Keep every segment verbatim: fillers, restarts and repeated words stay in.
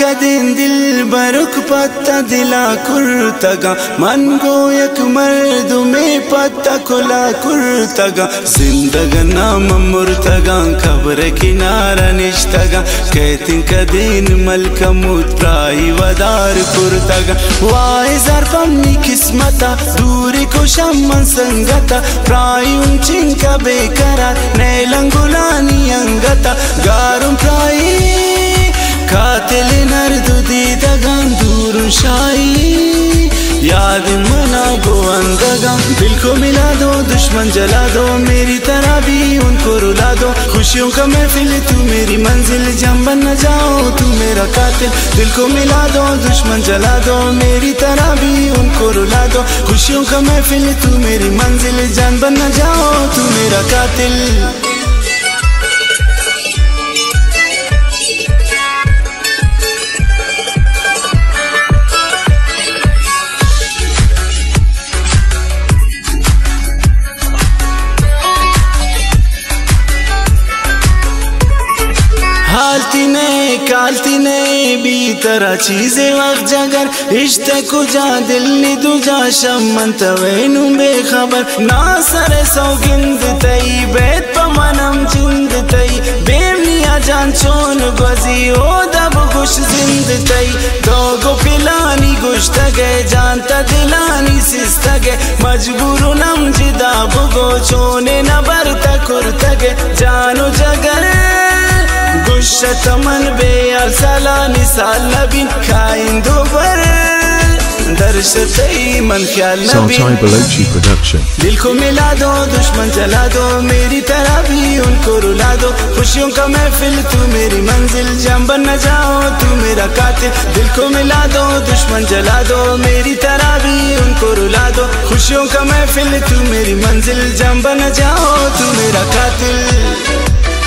कदें दिल बरुक पत्ता दिला कुर्तगा मन गो एक मर्द में पत्ता खुला कुर्तगा जिंदगना मुर्तगा खबर किनारा निश्तगा कहती कदें मलकमुत प्राई वदार कुर्तगा वाई जरपमनी किस्मता दूरी को शम्मन संगता प्राई उंचिंका बेकरार नेलंगुलानी अंगता गारुम प्राई कातिल नर्दु दीदगान दूर शाई याद मना गो अंदगान दिल को मिला दो दुश्मन जला दो मेरी तरह भी उनको रुला दो खुशियों का महफिल तू मेरी मंजिल जम बन न जाओ तू मेरा कातिल दिल को मिला दो दुश्मन जला दो मेरी तरह भी उनको रुला दो खुशियों का महफिल तू मेरी मंजिल जान बन न जाओ तू मेरा कातिल। हालती ने कालती ने भी तरह चीजें वक्त जगर इश्ते को जा दिल नी दूजा शमन तवेनु बेखबर ना सरे सौगिंद तई बैत पमनम जिंद तई बेमिया जान चोन गजी ओ दब गुश जिंद तई दोगो पिलानी गुश्त गए जानता दिलानी सिस्त गए मजबूर नम जिदा बुगो चोने न बरता कुर्त गए जानो जगर गुश्त मन बेयाल साला निसाल नबी खाइन दोबर दर्शतई मन ख्याल नबी दिल को मिला दो दुश्मन जला दो मेरी तरह भी उनको रुला दो खुशियों का महफिल तू मेरी मंजिल जम बन न जाओ तू मेरा कातिल दिल को मिला दो दुश्मन जला दो मेरी तरह भी उनको रुला दो खुशियों का महफिल तू मेरी मंजिल जम बन न जाओ तू मेरा कातिल।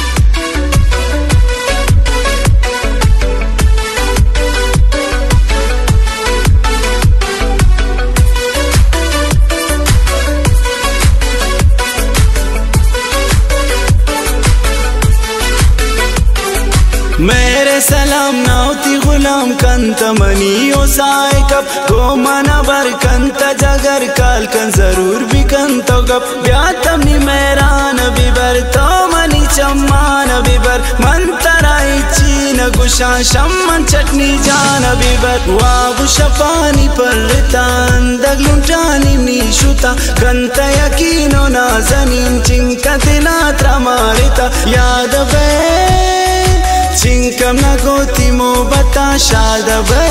मेरे सलाम नाउती गुलाम कंत मनी ओ साए कब गो मना बर कंत जगर काल कन जरूर भी कंत गप ब्यातमनी मेरान बिबर तो मनी चम्मान बिबर मन तराई चीन गुशा शम्मन चटनी जान बिबर वाबु शपानी परतान दगलुंटानी नीशुता कंत यकीनो नाजनीन चिंकतिना त्रमारिता याद बे चिंकम न गोती मोहब्बता शाद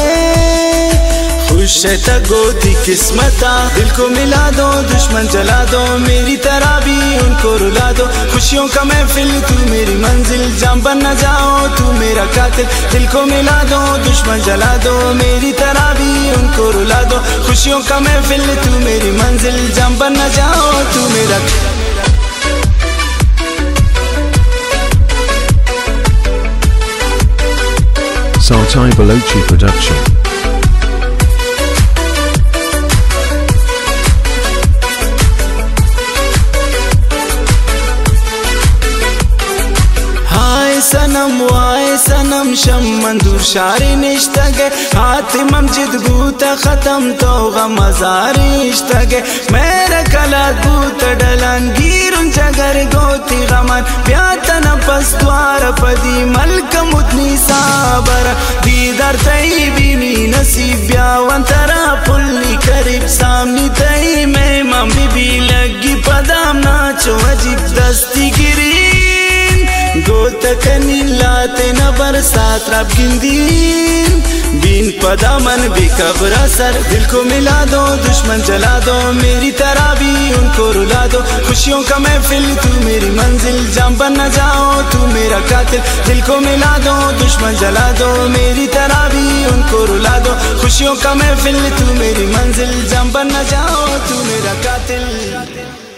खुश गोती किस्मता दिल को मिला दो दुश्मन जला दो मेरी तरह भी उनको रुला दो खुशियों का महफिल तू मेरी मंजिल जम बन न जाओ तू मेरा कातिल दिल को मिला दो दुश्मन जला दो मेरी तरह भी उनको रुला दो खुशियों का महफिल तू मेरी मंजिल जम बन न जाओ तू मेरा। Sartai Balochi production. सनम वाए सनम शम्मन दूर शारी निश्तगे हाथी ममजिद बूता खत्म तो गमजारी इश्तगे मेरे कला बूत डलन गिरुन जगर गोती गमन प्यातन पस द्वार पदी मलकम उतनी साबर दीदार तई बीनी नसीब ब्यावन तरा पुल्ली करीब सामनी तई मैं मम्मी भी लगी पदाम नाचो अजीब दस्ती गिरी गोतकनी लाते न बरसात रब गिंदीन बीन पदा मन भी कब्रा सर दिल को मिला दो दुश्मन जला दो मेरी तरह भी उनको रुला दो खुशियों का महफिल तू मेरी मंजिल जम बन न जाओ तू मेरा कातिल दिल को मिला दो दुश्मन जला दो मेरी तरह भी उनको रुला दो खुशियों का महफिल तू मेरी मंजिल जम बन न जाओ तू मेरा कातिल।